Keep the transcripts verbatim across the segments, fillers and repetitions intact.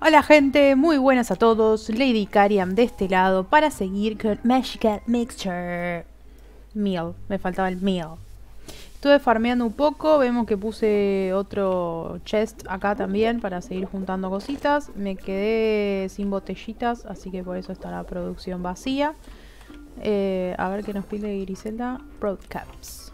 Hola gente, muy buenas a todos, Lady Cariam de este lado para seguir con Magical Mixture Meal, me faltaba el meal. Estuve farmeando un poco, vemos que puse otro chest acá también para seguir juntando cositas. Me quedé sin botellitas, así que por eso está la producción vacía. Eh, a ver qué nos pide Griselda. Broadcaps.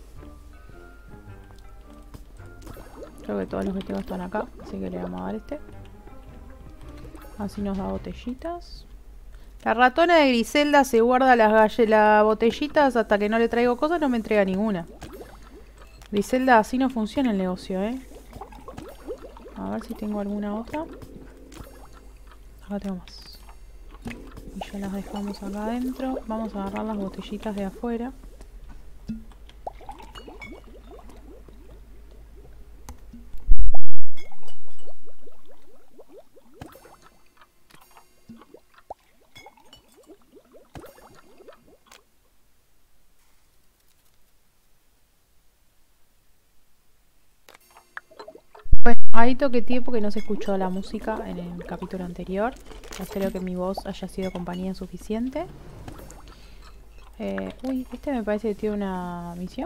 Creo que todos los que tengo están acá, así que le vamos a dar este. Así nos da botellitas. La ratona de Griselda se guarda las, las botellitas hasta que no le traigo cosas, no me entrega ninguna. Griselda, así no funciona el negocio, ¿eh? A ver si tengo alguna otra. Acá tengo más. Y ya las dejamos acá adentro. Vamos a agarrar las botellitas de afuera. Bueno, ahí toqueteé porque no se escuchó la música en el capítulo anterior. Espero que mi voz haya sido compañía suficiente. Eh, uy, este me parece que tiene una misión.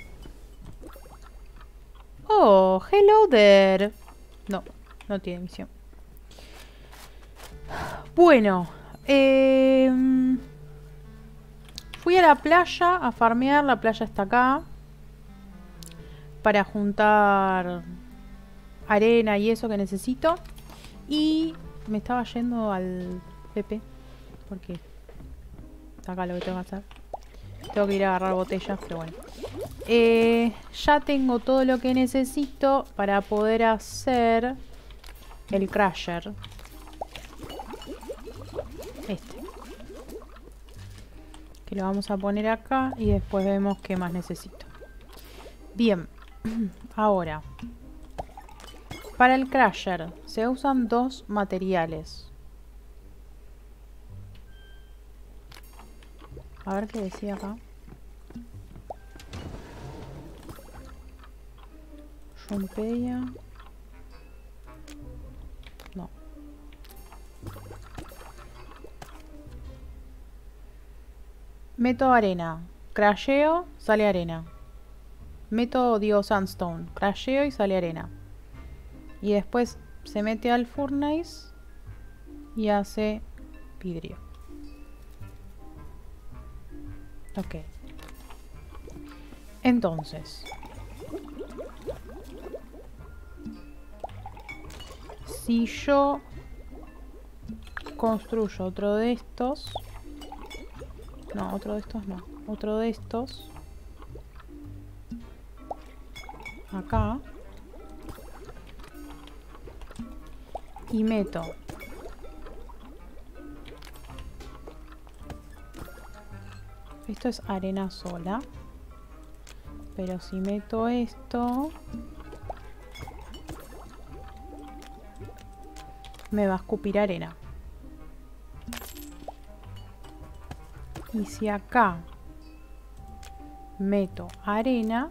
Oh, hello there. No, no tiene misión. Bueno, eh, fui a la playa a farmear. La playa está acá. Para juntar arena y eso que necesito. Y me estaba yendo al P P. Porque acá lo que tengo que hacer. Tengo que ir a agarrar botellas, pero bueno. Eh, ya tengo todo lo que necesito para poder hacer el crusher. Este. Que lo vamos a poner acá y después vemos qué más necesito. Bien. Ahora. Para el crusher se usan dos materiales. A ver qué decía acá. Rompeya. No. Meto arena. Crasheo, sale arena. Meto, digo, sandstone. Crasheo y sale arena. Y después se mete al furnace y hace vidrio. Ok. Entonces, si yo construyo otro de estos, no, otro de estos no, otro de estos, acá, y meto esto es arena sola, pero si meto esto me va a escupir arena. Y si acá meto arena,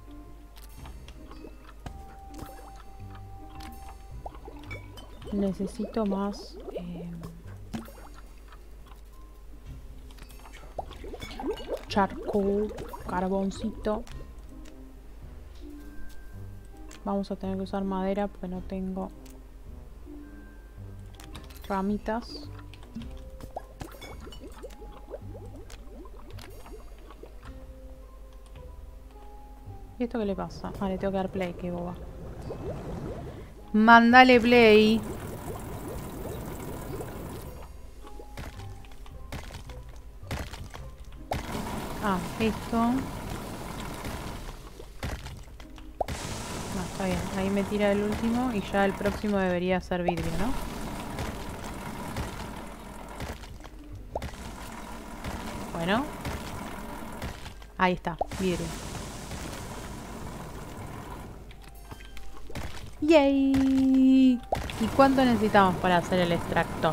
necesito más eh, charcoal, carboncito. Vamos a tener que usar madera porque no tengo ramitas. ¿Y esto qué le pasa? Ah, le tengo que dar play, qué boba. Mándale play. Ah, esto. No, está bien. Ahí me tira el último y ya el próximo debería ser vidrio, ¿no? Bueno. Ahí está, vidrio. ¡Yay! ¿Y cuánto necesitamos para hacer el extractor?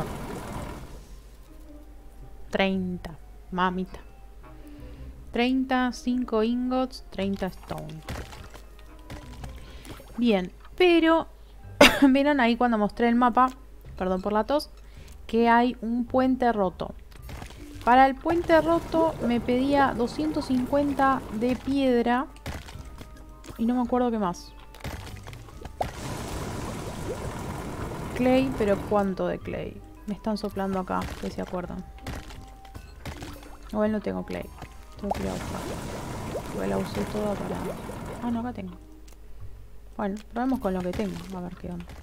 treinta. Mamita. treinta, cinco ingots, treinta stone. Bien, pero... Vieron ahí cuando mostré el mapa perdón por la tos, que hay un puente roto. Para el puente roto me pedía doscientos cincuenta de piedra y no me acuerdo qué más. Clay, pero ¿cuánto de clay? Me están soplando acá, que se acuerdan. Igual no tengo clay. Tengo que ir a buscar. Igual la usé toda para... Ah, no, acá tengo. Bueno, probemos con lo que tengo. A ver qué onda.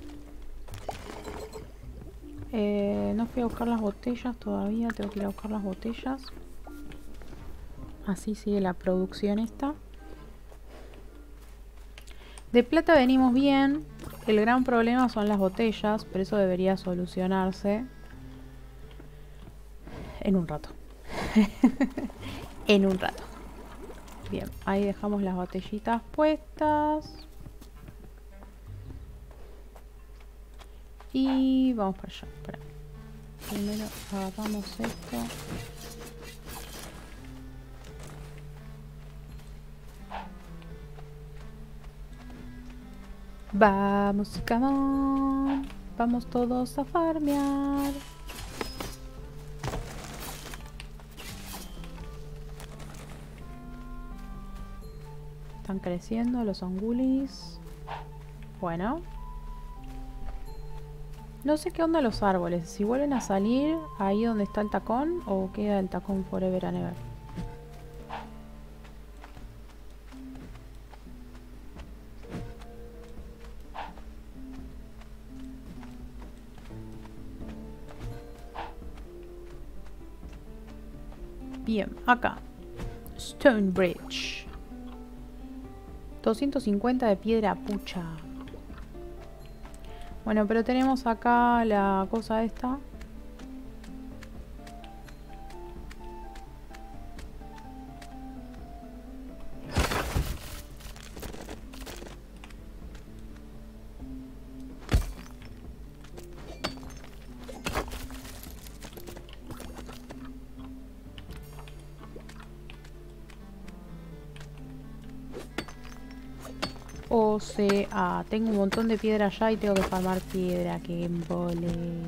Eh, no fui a buscar las botellas todavía. Tengo que ir a buscar las botellas. Así sigue la producción esta. De plata venimos bien. El gran problema son las botellas. Pero eso debería solucionarse en un rato. En un rato. Bien, ahí dejamos las botellitas puestas. Y vamos para allá. Espera. Primero agarramos esto. Vamos, come on. Vamos todos a farmear. Están creciendo los angulis. Bueno. No sé qué onda los árboles. Si vuelven a salir ahí donde está el tacón o queda el tacón forever and ever. Bien, acá. Stone Bridge. doscientos cincuenta de piedra pucha. Bueno, pero tenemos acá la cosa esta. O sea, tengo un montón de piedra allá y tengo que farmar piedra. Que embole.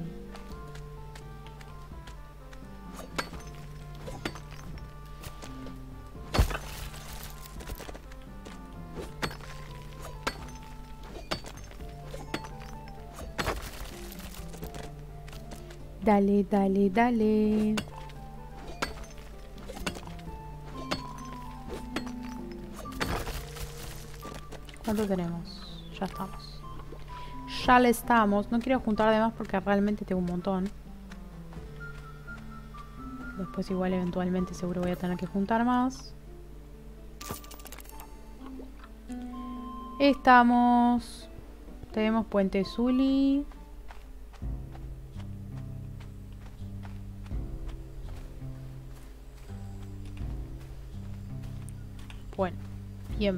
Dale, dale, dale. ¿Cuánto tenemos? Ya estamos. Ya le estamos. No quiero juntar de más porque realmente tengo un montón. Después igual eventualmente seguro voy a tener que juntar más. Estamos. Tenemos Puente Zully. Bueno, bien.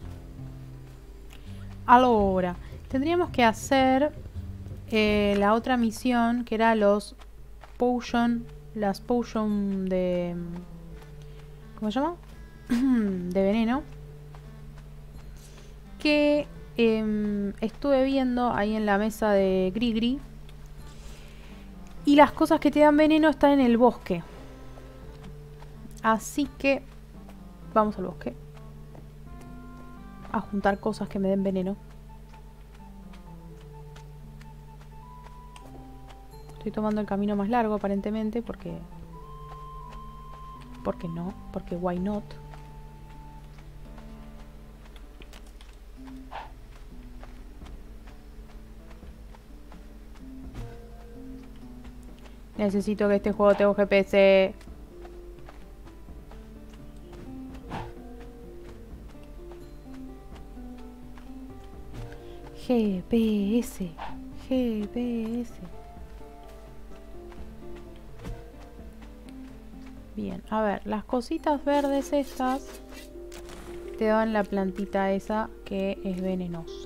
Ahora, tendríamos que hacer eh, la otra misión, que era los potion, las potion de... ¿Cómo se llama? De veneno. Que eh, estuve viendo ahí en la mesa de Grigri. Y las cosas que te dan veneno están en el bosque. Así que vamos al bosque. A juntar cosas que me den veneno. Estoy tomando el camino más largo aparentemente porque... Porque no, porque why not. Necesito que este juego tenga G P S. G P S. G P S. Bien, a ver, las cositas verdes estas te dan la plantita esa que es venenosa.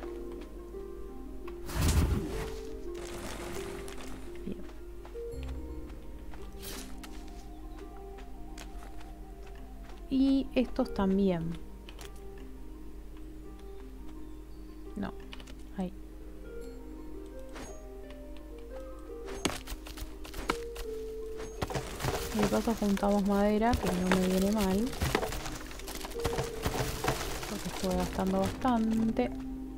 Bien. Y estos también. No, ahí. Y de paso juntamos madera, que no me viene mal. Porque estuve gastando bastante.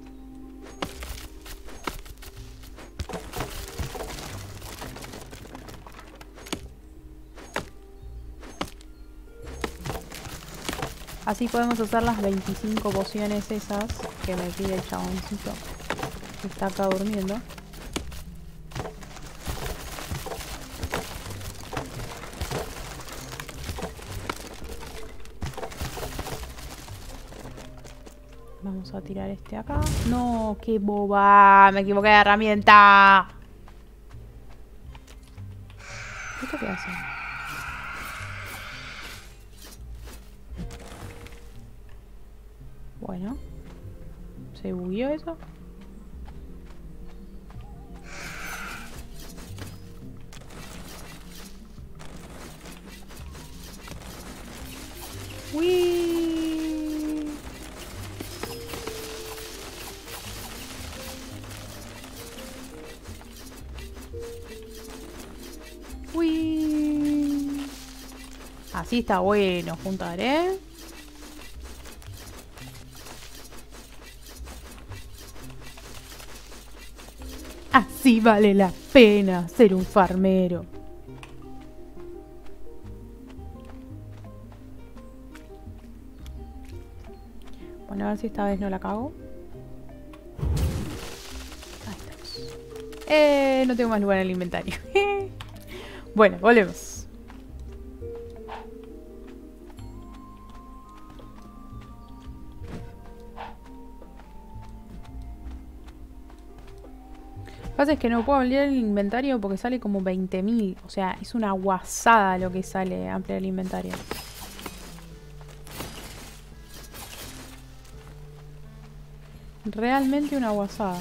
Así podemos hacer las veinticinco pociones esas que me pide el chaboncito que está acá durmiendo. Vamos a tirar este acá. No, qué boba. Me equivoqué de herramienta. ¿Esto qué hace? Bueno. ¿Se bugueó eso? ¡Uy! ¡Uy! Así está bueno juntar, ¿eh? Así vale la pena ser un farmero. Bueno, a ver si esta vez no la cago. Ahí estamos. Eh, no tengo más lugar en el inventario. Bueno, volvemos. Lo que pasa es que no puedo ampliar el inventario porque sale como veinte mil. O sea, es una guasada lo que sale ampliar el inventario. Realmente una guasada.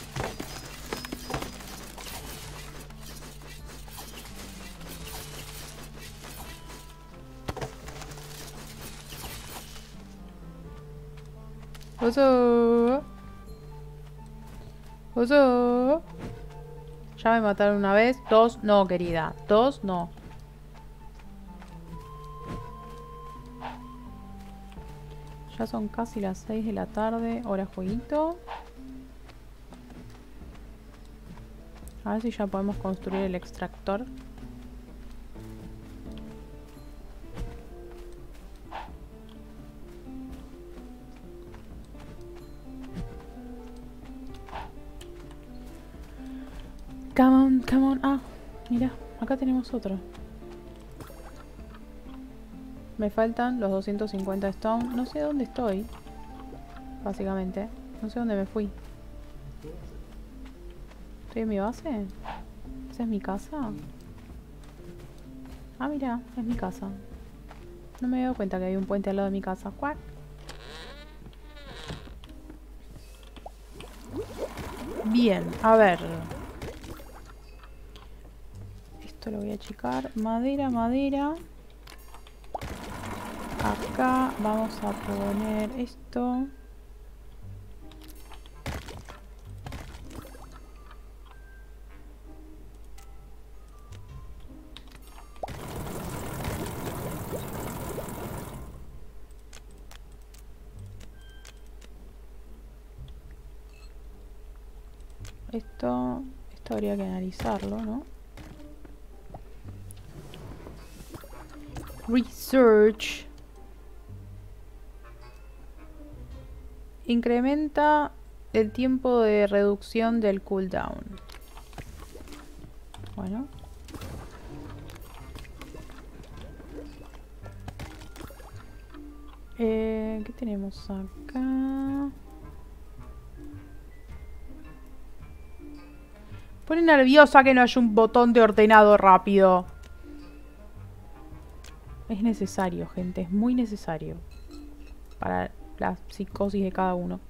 Oso. Oso. Ya me mataron una vez. Dos, no, querida. Dos, no. Ya son casi las seis de la tarde. Hora jueguito. A ver si ya podemos construir el extractor. Come on, come on. Ah, mira, acá tenemos otro. Me faltan los doscientos cincuenta stone. No sé dónde estoy. Básicamente. No sé dónde me fui. ¿Estoy en mi base? ¿Esa es mi casa? Ah, mira, es mi casa. No me he dado cuenta que hay un puente al lado de mi casa. ¡Cuac! Bien, a ver. Esto lo voy a achicar. Madera, madera. Acá vamos a poner esto. Esto, esto habría que analizarlo, ¿no? Research. Incrementa el tiempo de reducción del cooldown. Bueno. Eh, ¿qué tenemos acá? Pone nerviosa que no haya un botón de ordenado rápido. Es necesario, gente. Es muy necesario. Para la psicosis de cada uno.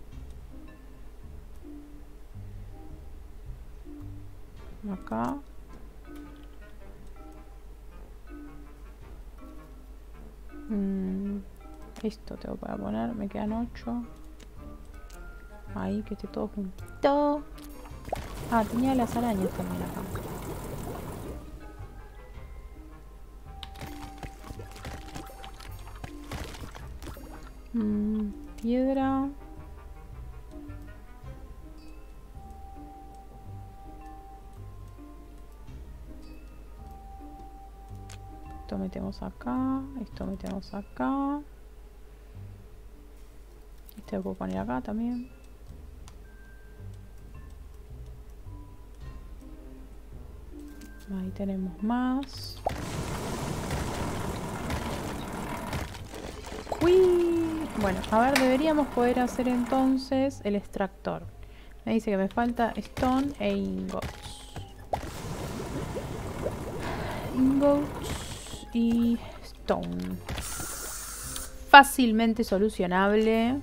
Acá. Mm, esto tengo para poner. Me quedan ocho. Ahí, que esté todo juntito. Ah, tenía las arañas también acá. Mm, piedra. Esto metemos acá. Esto metemos acá. Este lo puedo poner acá también. Ahí tenemos más. ¡Uy! Bueno, a ver, deberíamos poder hacer entonces el extractor. Me dice que me falta stone e ingots. Ingots y stone. Fácilmente solucionable.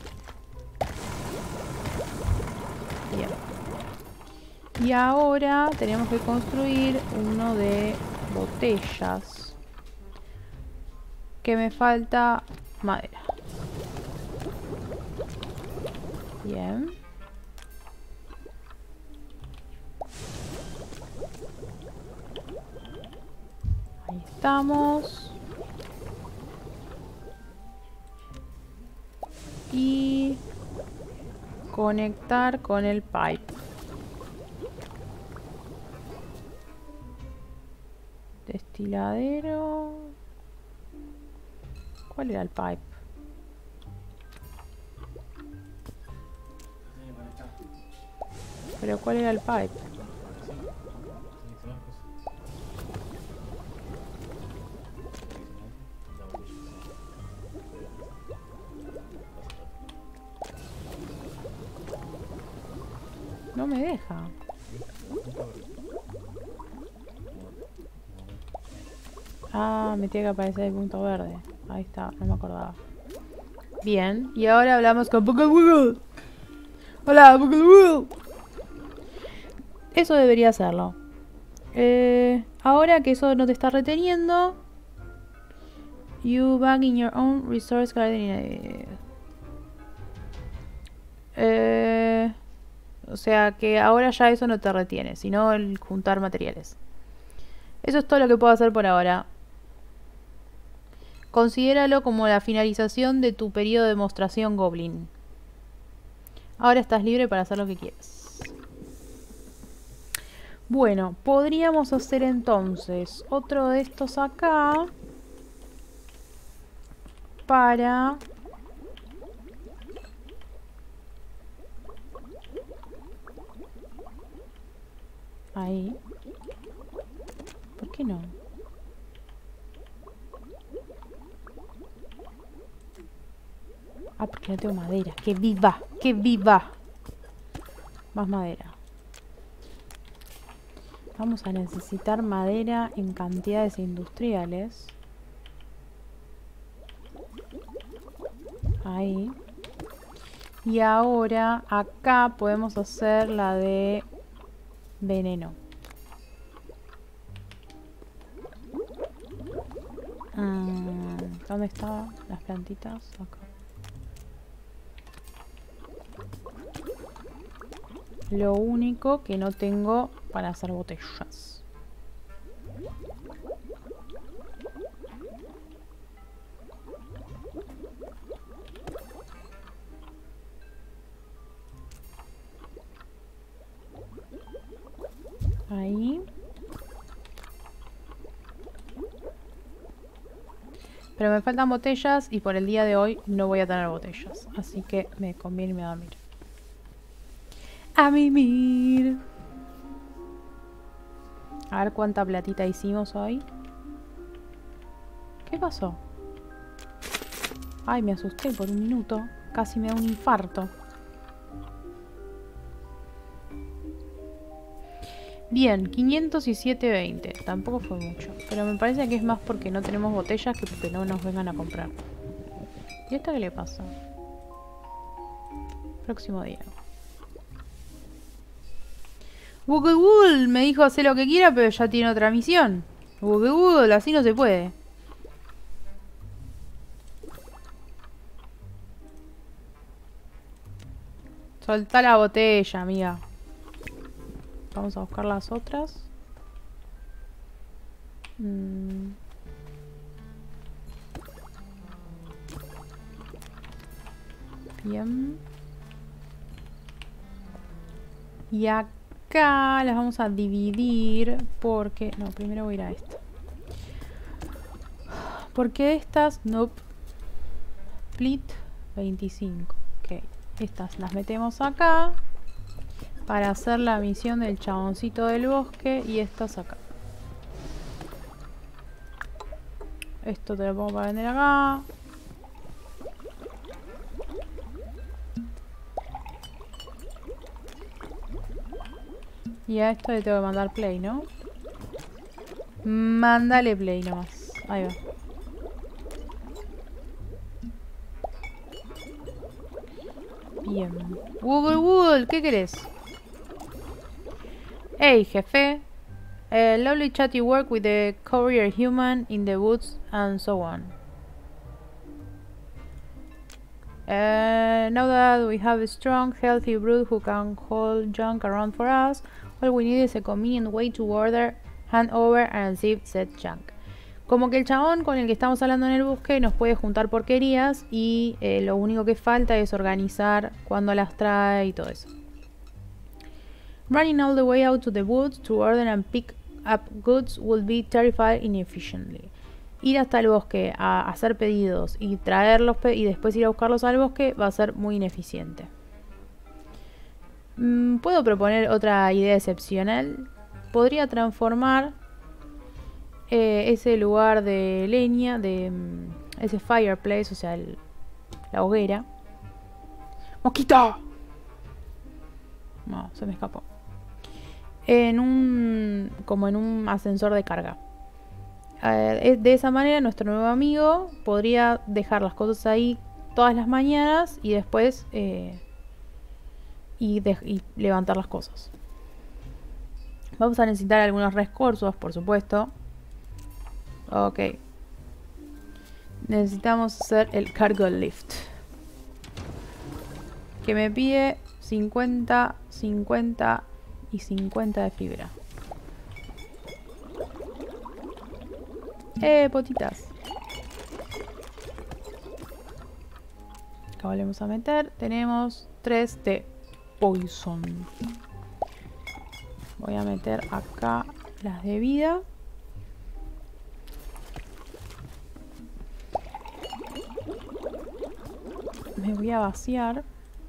Bien. Y ahora tenemos que construir uno de botellas. Que me falta madera. Bien. Ahí estamos. Y conectar con el pipe. Destiladero. ¿Cuál era el pipe? Pero ¿cuál era el pipe? No me deja. Ah, me tiene que aparecer el punto verde. Ahí está, no me acordaba. Bien, y ahora hablamos con Pokéball. Hola, Pokéball. Eso debería hacerlo. Eh, ahora que eso no te está reteniendo. You back in your own resource garden. Eh, o sea que ahora ya eso no te retiene, sino el juntar materiales. Eso es todo lo que puedo hacer por ahora. Considéralo como la finalización de tu periodo de demostración Goblin. Ahora estás libre para hacer lo que quieras. Bueno, podríamos hacer entonces otro de estos acá. Para... Ahí. ¿Por qué no? Ah, porque no tengo madera. ¡Que viva! ¡Que viva! Más madera. Vamos a necesitar madera en cantidades industriales. Ahí. Y ahora acá podemos hacer la de veneno. Mm, ¿dónde están las plantitas? Acá. Lo único que no tengo para hacer botellas. Ahí. Pero me faltan botellas y por el día de hoy no voy a tener botellas. Así que me conviene irme a dormir. A mimir. A ver cuánta platita hicimos hoy. ¿Qué pasó? Ay, me asusté por un minuto. Casi me da un infarto. Bien, quinientos y siete veinte. Tampoco fue mucho. Pero me parece que es más porque no tenemos botellas que porque no nos vengan a comprar. ¿Y esto qué le pasa? Próximo día. Woogle me dijo hacer lo que quiera, pero ya tiene otra misión. Woogle, así no se puede. Soltá la botella, amiga. Vamos a buscar las otras. Mm. Bien. Y acá las vamos a dividir porque... No, primero voy a ir a esta. Porque estas... Nope. Split veinticinco. Ok. Estas las metemos acá. Para hacer la misión del chaboncito del bosque. Y estas acá. Esto te lo pongo para vender acá. Y a esto le tengo que mandar play, ¿no? Mándale play nomás. Ahí va. Bien. Google, Google, ¿qué querés? Hey, jefe. A lovely chatty work with the courier human in the woods and so on. Uh, now that we have a strong, healthy brood who can hold junk around for us, all we need is a convenient way to order, hand over and receive said junk. Como que el chabón con el que estamos hablando en el bosque nos puede juntar porquerías y eh, lo único que falta es organizar cuándo las trae y todo eso. Running all the way out to the woods to order and pick up goods will be terrified inefficiently. Ir hasta el bosque a hacer pedidos y traerlos pe y después ir a buscarlos al bosque va a ser muy ineficiente. Mm, Puedo proponer otra idea excepcional. Podría transformar eh, ese lugar de leña, de mm, ese fireplace, o sea, el, la hoguera. ¡Mosquito! No, se me escapó. En un... como en un ascensor de carga. Eh, de esa manera nuestro nuevo amigo podría dejar las cosas ahí todas las mañanas y después eh, y, de y levantar las cosas. Vamos a necesitar algunos recursos, por supuesto. Ok. Necesitamos hacer el cargo lift, que me pide cincuenta, cincuenta y cincuenta de fibra. Eh, potitas. Acá volvemos a meter. Tenemos tres de poison. Voy a meter acá las de vida. Me voy a vaciar.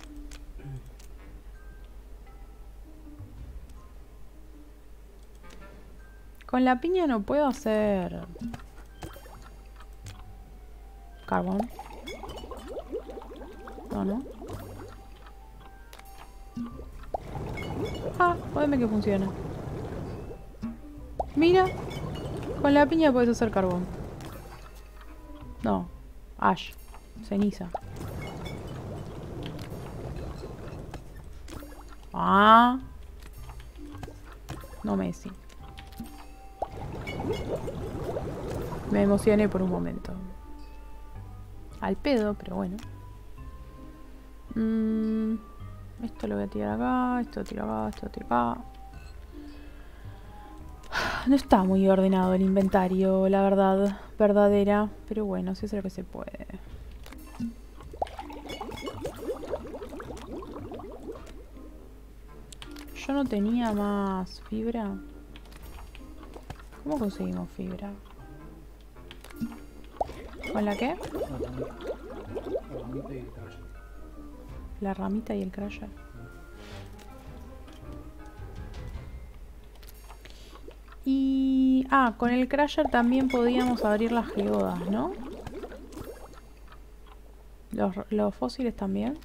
Con la piña no puedo hacer carbón. No, no. Ah, podeme que funciona. Mira, con la piña puedes hacer carbón. No, ash, ceniza. Ah, no, Messi. Me emocioné por un momento. Al pedo, pero bueno. Mm, esto lo voy a tirar acá, esto lo tiro acá, esto lo tiro acá. No está muy ordenado el inventario, la verdad, verdadera. Pero bueno, sí es lo que se puede. Yo no tenía más fibra. ¿Cómo conseguimos fibra? ¿Con la qué? La ramita y el crusher. Y... ah, con el crusher también podíamos abrir las geodas, ¿no? Los, los fósiles también.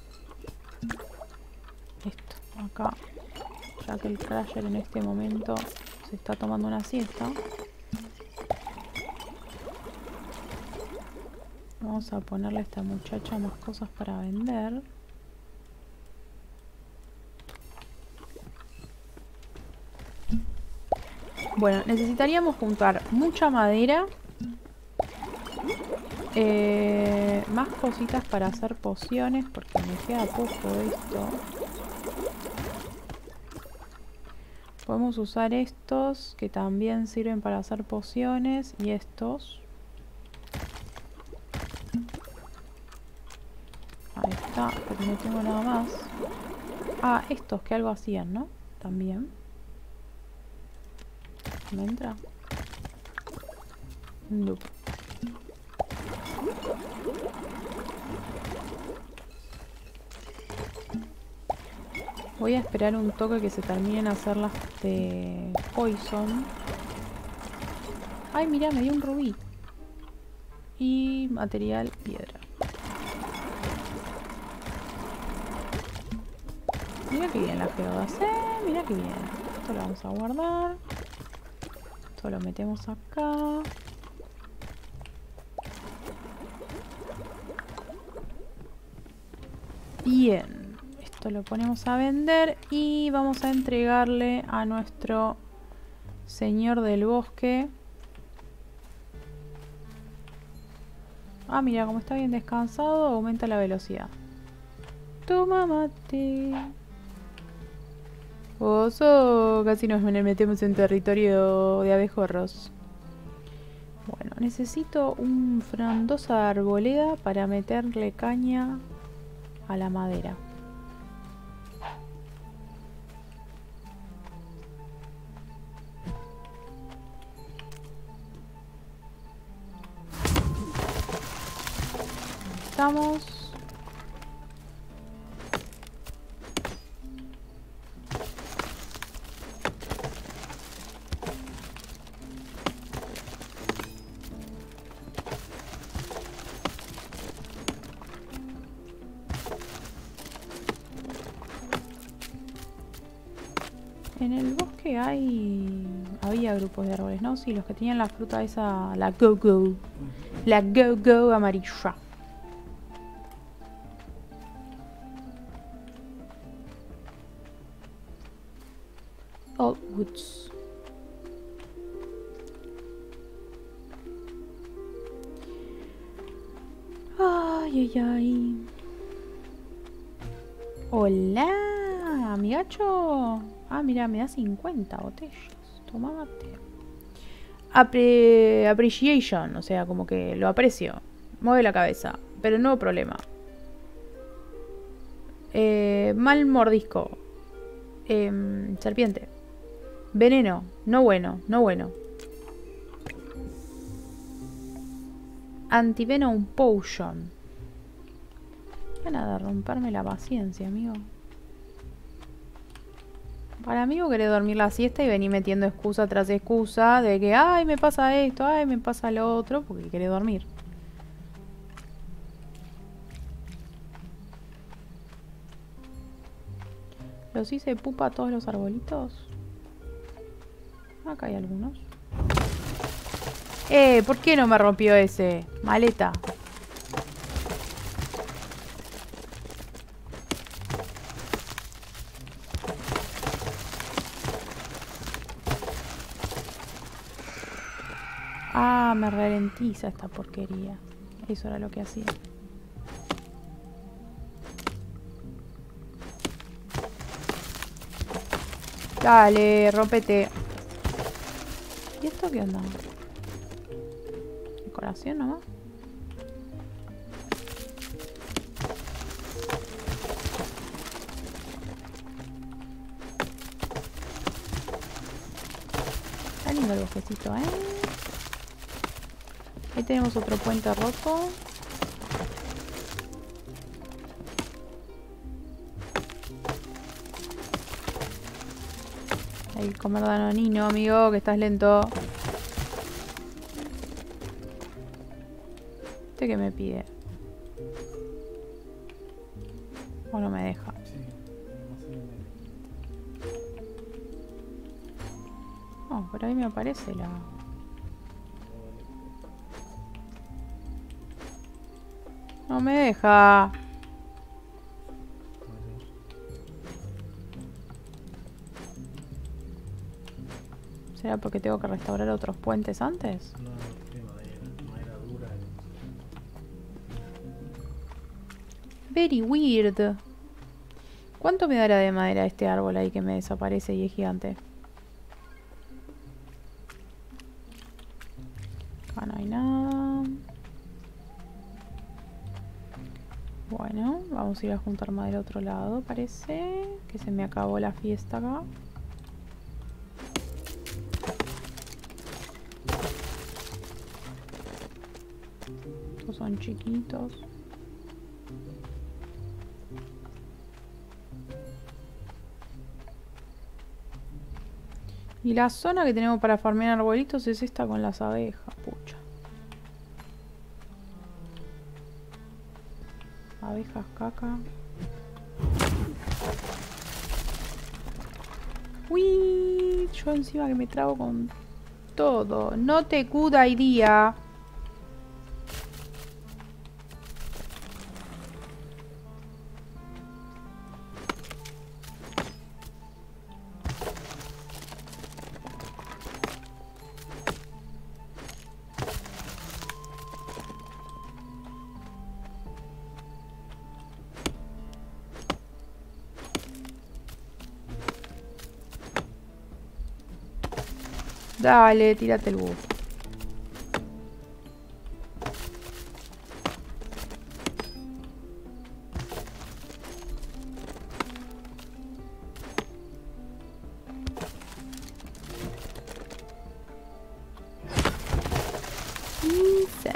Esto, acá. Ya que el crusher en este momento se está tomando una siesta. Vamos a ponerle a esta muchacha más cosas para vender. Bueno, necesitaríamos juntar mucha madera. Eh, más cositas para hacer pociones, porque me queda poco de esto. Podemos usar estos, que también sirven para hacer pociones, y estos. Ahí. está, porque no tengo nada más. Ah, estos que algo hacían, ¿no? También. ¿Me entra? No. Voy a esperar un toque que se terminen a hacer las de Poison. Ay, mira, me dio un rubí. Y material piedra. Mira que bien las geodas, eh. Mira que bien. Esto lo vamos a guardar. Esto lo metemos acá. Bien. Esto lo ponemos a vender y vamos a entregarle a nuestro señor del bosque. Ah, mira, como está bien descansado, aumenta la velocidad. Toma mate. Oso, casi nos metemos en territorio de abejorros. Bueno, necesito un frondosa arboleda para meterle caña a la madera. Estamos. En el bosque hay... había grupos de árboles, ¿no? Sí, los que tenían la fruta esa, la go-go. La go-go amarilla. Old Woods. Ay, ay, ay. Hola, amigacho. Ah, mira, me da cincuenta botellas. Tomate. Apre appreciation, o sea, como que lo aprecio. Mueve la cabeza, pero no problema. Eh, mal mordisco. Eh, serpiente. Veneno. No bueno, no bueno. Antivenom potion. Gana de romperme la paciencia, amigo. Para mí vos querés dormir la siesta y venís metiendo excusa tras excusa de que ay, me pasa esto, ay, me pasa lo otro, porque querés dormir. Los hice pupa a todos los arbolitos. Acá hay algunos. Eh, ¿por qué no me rompió ese? Maleta. Ah, me ralentiza esta porquería. Eso era lo que hacía. Dale, rompete. ¿Y esto qué onda? ¿Decoración nomás? Está lindo el bosquecito, ¿eh? Ahí tenemos otro puente roto. Hay que comer danonino, amigo, que estás lento. ¿Este qué me pide? ¿O no me deja? No, por ahí me aparece la... No me deja. ¿Será porque tengo que restaurar otros puentes antes? No, tiene madera, madera dura. Very weird. ¿Cuánto me dará de madera este árbol ahí que me desaparece y es gigante? Acá no hay nada. Bueno, vamos a ir a juntar más del otro lado, parece. Que se me acabó la fiesta acá. Estos son chiquitos. Y la zona que tenemos para farmear arbolitos es esta con las abejas, pucha. Abejas, caca. Uy, yo encima que me trabo con todo. No te good idea. Dale, tírate el bus. Isa.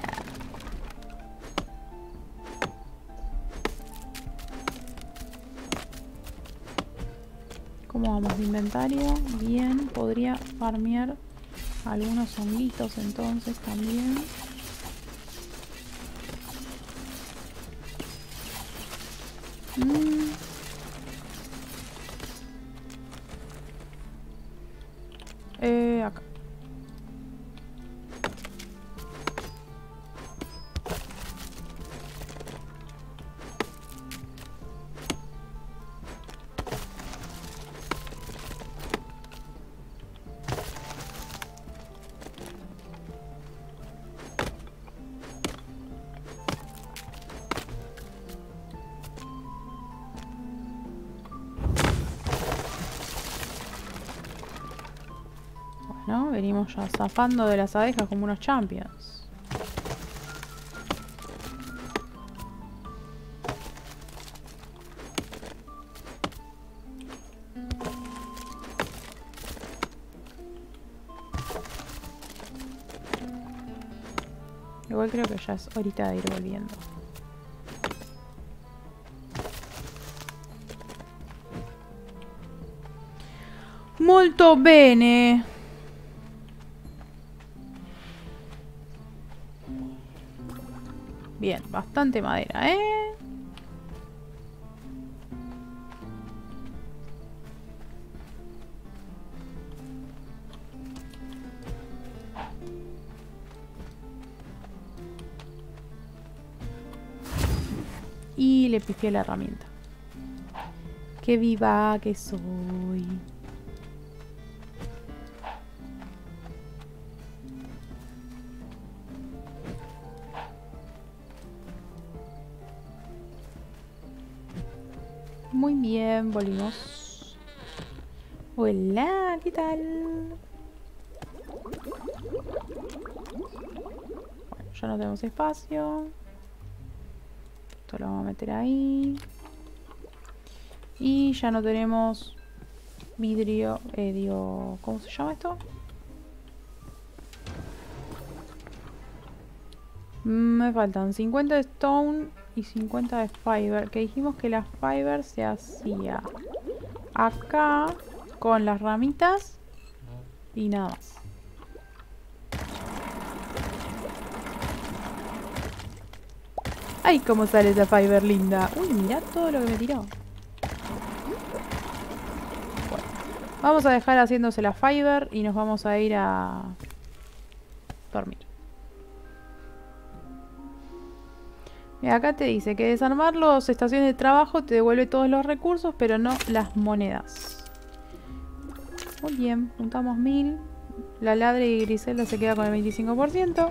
¿Cómo vamos de inventario? Bien, podría farmear algunos honguitos entonces también. Mm. Eh, acá. ¿No? Venimos ya zafando de las abejas como unos champions. Igual creo que ya es horita de ir volviendo. Molto bene. Bien, bastante madera, ¿eh? Y le pifié la herramienta. ¡Qué viva que soy! Muy bien, volvimos. Hola, ¿qué tal? Bueno, ya no tenemos espacio. Esto lo vamos a meter ahí. Y ya no tenemos vidrio, eh, digo, ¿cómo se llama esto? Me faltan cincuenta de stone y cincuenta de fiber. Que dijimos que la fiber se hacía acá con las ramitas y nada más. ¡Ay, cómo sale esa fiber linda! Uy, mirá todo lo que me tiró. Bueno, vamos a dejar haciéndose la fiber y nos vamos a ir a dormir. Mira, acá te dice que desarmar las estaciones de trabajo te devuelve todos los recursos, pero no las monedas. Muy bien, juntamos mil. La Ladre y Griselda se queda con el veinticinco por ciento.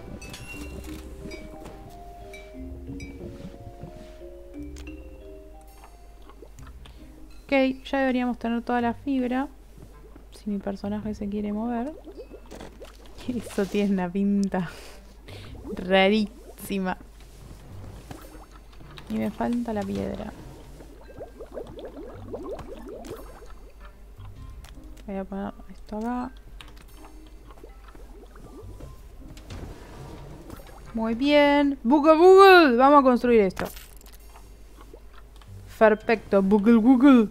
Ok, ya deberíamos tener toda la fibra. Si mi personaje se quiere mover. Eso tiene una pinta rarísima. Y me falta la piedra. Voy a poner esto acá. Muy bien. Google, Google. Vamos a construir esto. Perfecto. Google, Google.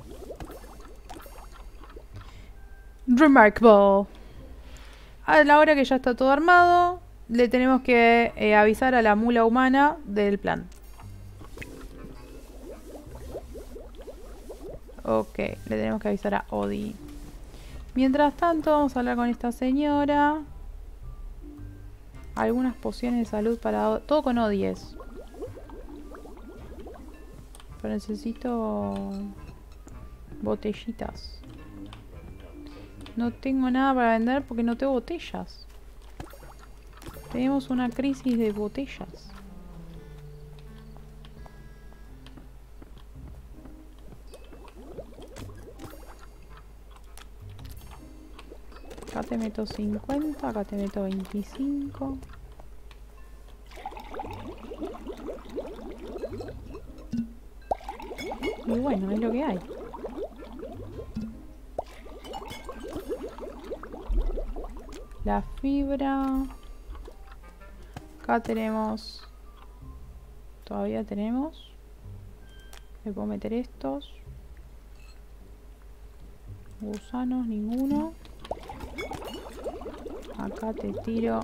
Remarkable. A la hora que ya está todo armado, le tenemos que eh, avisar a la mula humana del plan. Ok, le tenemos que avisar a Odi. Mientras tanto, vamos a hablar con esta señora. Algunas pociones de salud para... Odi. Todo con Odi es. Pero necesito... botellitas. No tengo nada para vender porque no tengo botellas. Tenemos una crisis de botellas. Acá te meto cincuenta, acá te meto veinticinco. Y bueno, es lo que hay. La fibra. Acá tenemos... Todavía tenemos. Le puedo meter estos. Gusanos, ninguno. Acá te tiro.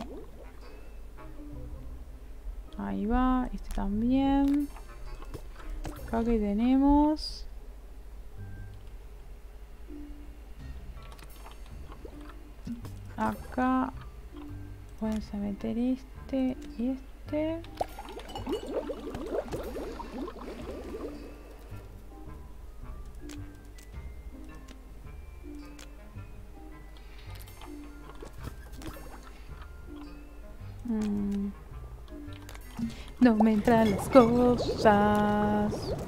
Ahí va. Este también. Acá que tenemos. Acá. Vamos a meter este y este. Mm. No me entran las cosas.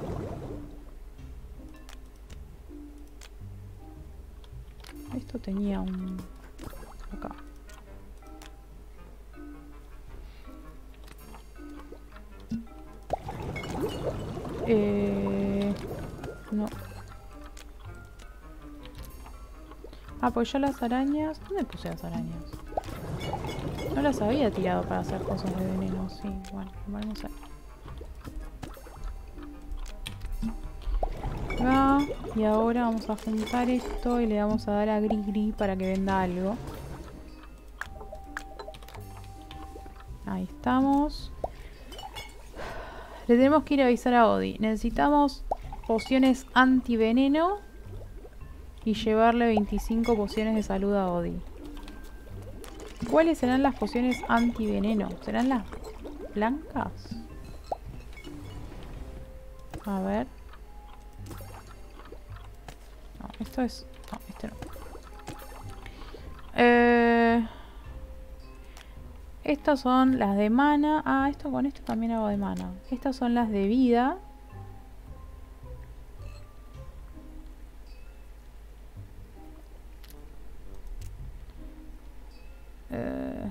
Esto tenía un... acá. Eh... No. Ah, pues yo las arañas... ¿Dónde puse las arañas? No las había tirado para hacer cosas de veneno, sí. Bueno, vamos a... Acá. Y ahora vamos a juntar esto y le vamos a dar a Gris para que venda algo. Ahí estamos. Le tenemos que ir a avisar a Odi. Necesitamos pociones antiveneno y llevarle veinticinco pociones de salud a Odi. ¿Cuáles serán las pociones antiveneno? ¿Serán las blancas? A ver. No, esto es... No, este no. Eh... Estas son las de mana. Ah, esto con esto también hago de mana. Estas son las de vida. Eh,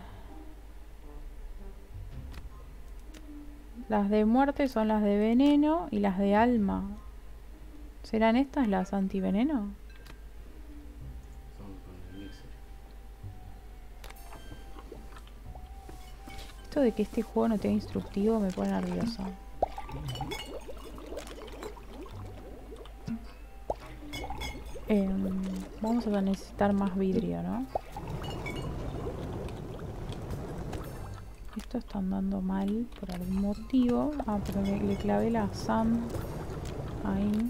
las de muerte son las de veneno y las de alma. ¿Serán estas las antiveneno? Esto de que este juego no tenga instructivo me pone nerviosa. Eh, vamos a necesitar más vidrio, ¿no? Esto está andando mal por algún motivo. Ah, pero me, le clavé la sand ahí.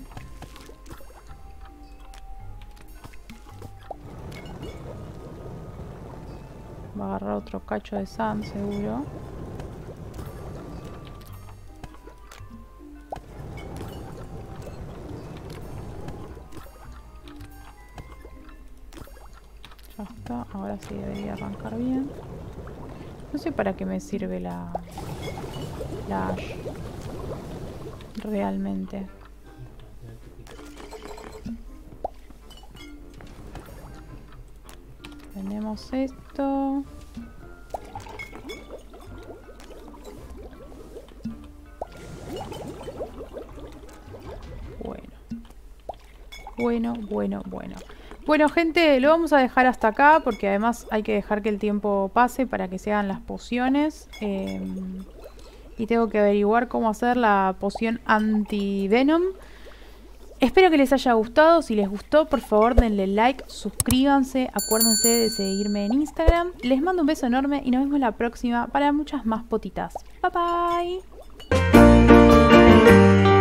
Va a agarrar otro cacho de sand seguro. Ya está, ahora sí debería arrancar bien. No sé para qué me sirve la, la ash realmente. Tenemos esto. Bueno, bueno, bueno. Bueno, gente, lo vamos a dejar hasta acá porque además hay que dejar que el tiempo pase para que se hagan las pociones. Eh, y tengo que averiguar cómo hacer la poción anti-venom. Espero que les haya gustado. Si les gustó, por favor denle like, suscríbanse, acuérdense de seguirme en Instagram. Les mando un beso enorme y nos vemos la próxima para muchas más potitas. Bye bye.